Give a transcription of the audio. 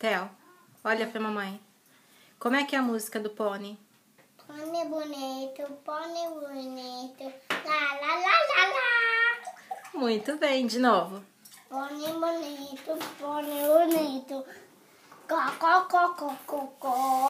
Theo, olha pra mamãe. Como é que é a música do pônei? Pônei bonito, lá, lá, lá, lá, lá. Muito bem, de novo. Pônei bonito, có, có, có, có, có.